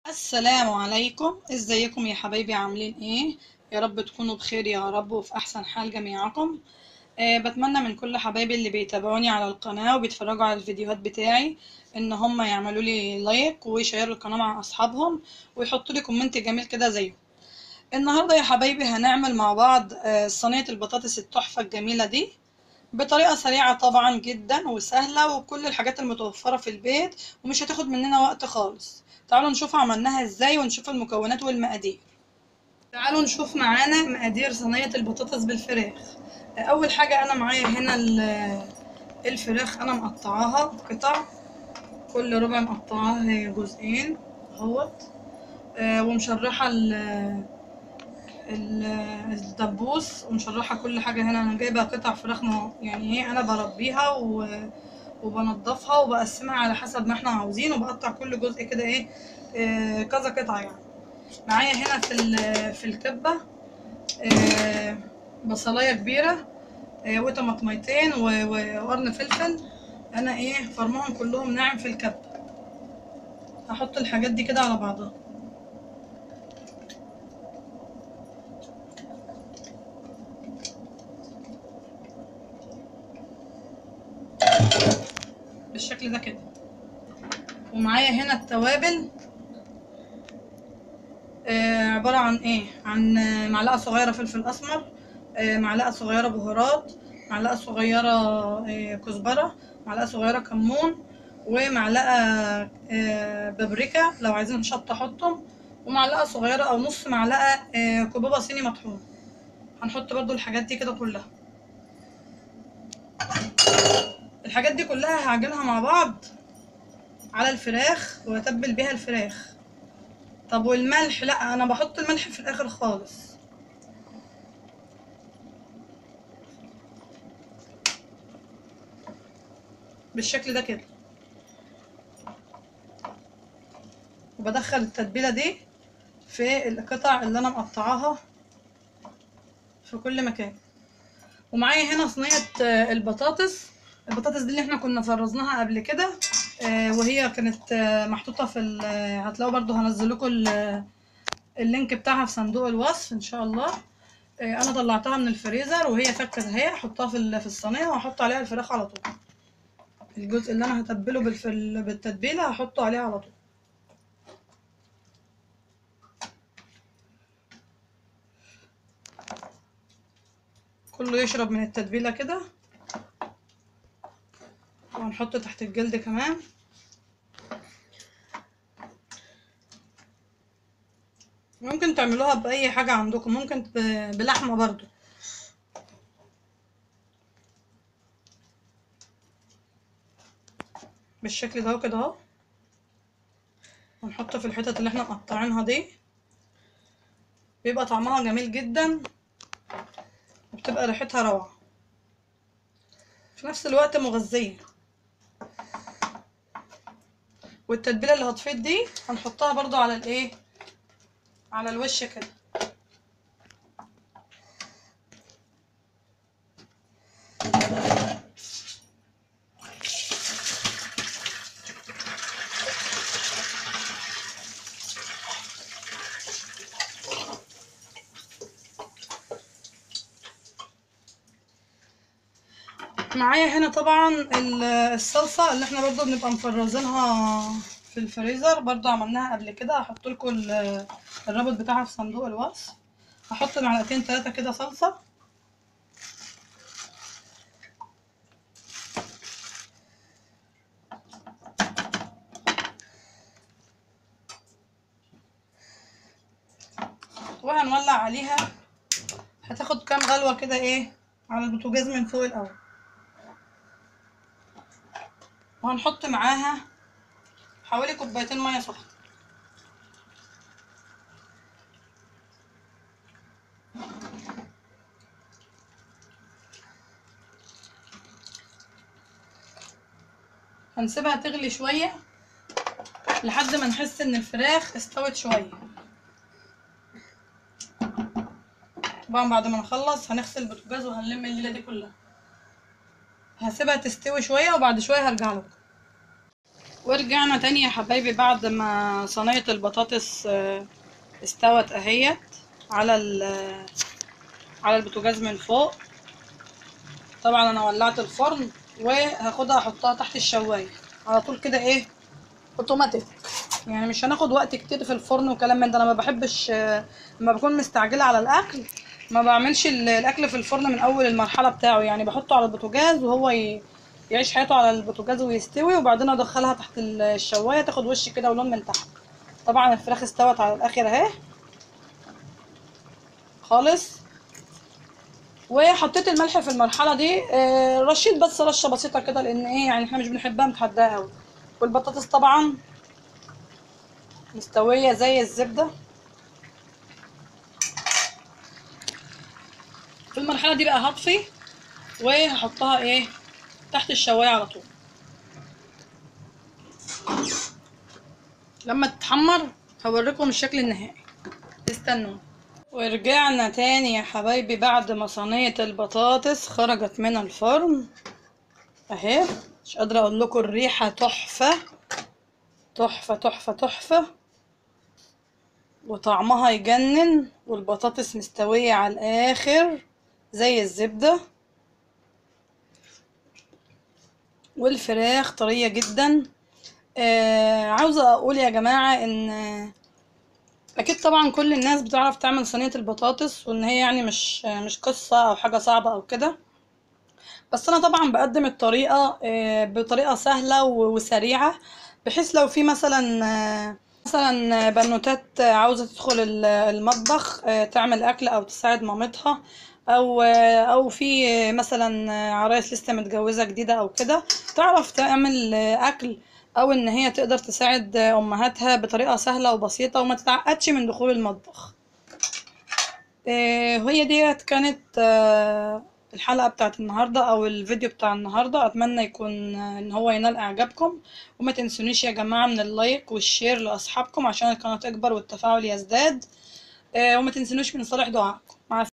السلام عليكم، ازيكم يا حبايبي؟ عاملين ايه؟ يا رب تكونوا بخير يا رب وفي احسن حال جميعكم. بتمنى من كل حبايبي اللي بيتابعوني على القناة وبيتفرجوا على الفيديوهات بتاعي ان هم يعملوا لي لايك ويشيروا القناة مع اصحابهم ويحطوا لي كومنت جميل كده زيهم. النهاردة يا حبايبي هنعمل مع بعض صينية البطاطس التحفة الجميلة دي بطريقة سريعة طبعا جدا وسهلة وكل الحاجات المتوفرة في البيت ومش هتاخد مننا وقت خالص. تعالوا نشوف عملناها ازاي ونشوف المكونات والمقادير. تعالوا نشوف معانا مقادير صينية البطاطس بالفراخ. اول حاجة انا معايا هنا الفراخ، انا مقطعاها قطع، كل ربع مقطعاه جزئين اهوت. ومشرحة الدبوس ومشرحة كل حاجة. هنا انا جايبة قطع فراخ يعني ايه، انا بربيها وبنضفها وبقسمها على حسب ما احنا عاوزين وبقطع كل جزء كده ايه، كذا قطعة يعني. معايا هنا في الكبة بصلاية كبيرة وطماطميتين وقرن فلفل. انا ايه فرمهم كلهم ناعم في الكبة. هحط الحاجات دي كده على بعضها. بالشكل ده كده. ومعايا هنا التوابل عبارة عن ايه، عن معلقة صغيرة فلفل اسمر، معلقة صغيرة بهارات، معلقة صغيرة كزبرة، معلقة صغيرة كمون، ومعلقة بابريكا لو عايزين شطة حطهم، ومعلقة صغيرة او نص معلقة كبابة صيني مطحون. هنحط برضو الحاجات دي كده كلها. الحاجات دي كلها هعجنها مع بعض على الفراخ واتبل بيها الفراخ. طب والملح؟ لا، انا بحط الملح في الاخر خالص. بالشكل ده كده. وبدخل التتبيله دي في القطع اللي انا مقطعاها في كل مكان. ومعايا هنا صينيه البطاطس. البطاطس دي اللي احنا كنا فرزناها قبل كده، وهي كانت محطوطه في هتلاقوا برضو هنزل لكم اللينك بتاعها في صندوق الوصف ان شاء الله. انا طلعتها من الفريزر وهي فكت اهي. احطها في الصينيه واحط عليها الفراخ على طول. الجزء اللي انا هتبله بالتتبيله هحطه عليه على طول. كله يشرب من التتبيله كده. وهنحط تحت الجلد كمان. ممكن تعملوها باي حاجه عندكم، ممكن بلحمه برضو. بالشكل ده كده اهو. ونحط في الحتت اللي احنا مقطعينها دي. بيبقى طعمها جميل جدا وبتبقى ريحتها روعه، في نفس الوقت مغذيه. والتتبيله اللي هتفيض دي هنحطها برضو على الايه، على الوش كده. معايا هنا طبعا الصلصه اللي احنا برضو بنبقى مفرزينها في الفريزر، برضو عملناها قبل كده. هحط لكم الرابط بتاعها في صندوق الوصف. هحط معلقتين 3 كده صلصه. وهنولع عليها. هتاخد كام غلوه كده ايه على البوتاجاز من فوق الاول. وهنحط معاها حوالي كوبايتين ميه سخنه. هنسيبها تغلي شويه لحد ما نحس ان الفراخ استوت شويه. طبعا بعد ما نخلص هنغسل البوتاجاز وهنلم الليله دي كلها. هسيبها تستوي شويه وبعد شويه هرجع لكم. ورجعنا تاني يا حبايبي بعد ما صينية البطاطس استوت اهيت على على البوتاجاز من فوق. طبعا انا ولعت الفرن وهاخدها احطها تحت الشوايه على طول كده، ايه، اوتوماتيك، يعني مش هناخد وقت كتير في الفرن وكلام من ده. انا ما بحبش لما بكون مستعجله على الاكل ما بعملش الاكل في الفرن من اول المرحله بتاعه، يعني بحطه على البوتاجاز وهو يعيش حياته على البوتاجاز ويستوي، وبعدين ادخلها تحت الشوايه تاخد وش كده ولون من تحت. طبعا الفراخ استوت على الاخر اهي خالص. وحطيت الملح في المرحله دي رشيت بس رشه بسيطه كده، لان ايه يعني احنا مش بنحبها متحدقه قوي. والبطاطس طبعا مستويه زي الزبده. في المرحله دي بقى هطفي وهحطها ايه تحت الشوايه على طول لما تتحمر. هوريكم الشكل النهائي، استنوا. ورجعنا تاني يا حبايبي بعد ما صينيه البطاطس خرجت من الفرن اهي. مش قادره اقول لكم الريحه تحفه تحفه تحفه تحفه، وطعمها يجنن، والبطاطس مستويه على الاخر زي الزبده، والفراخ طريه جدا. عاوزه اقول يا جماعه ان اكيد طبعا كل الناس بتعرف تعمل صينيه البطاطس، وان هي يعني مش قصه او حاجه صعبه او كده. بس انا طبعا بقدم الطريقه بطريقه سهله وسريعه، بحيث لو في مثلا بنوتات عاوزه تدخل المطبخ تعمل اكل او تساعد مامتها، او في مثلا عرايس لسه متجوزه جديده او كده تعرف تعمل اكل، او ان هي تقدر تساعد امهاتها بطريقه سهله وبسيطه وما تتعقدش من دخول المطبخ. وهي ديت كانت الحلقة بتاعت النهاردة او الفيديو بتاع النهاردة. اتمنى يكون ان هو ينال اعجابكم، وما تنسونيش يا جماعة من اللايك والشير لاصحابكم عشان القناة تكبر والتفاعل يزداد. وما تنسونيش من صالح دعائكم. مع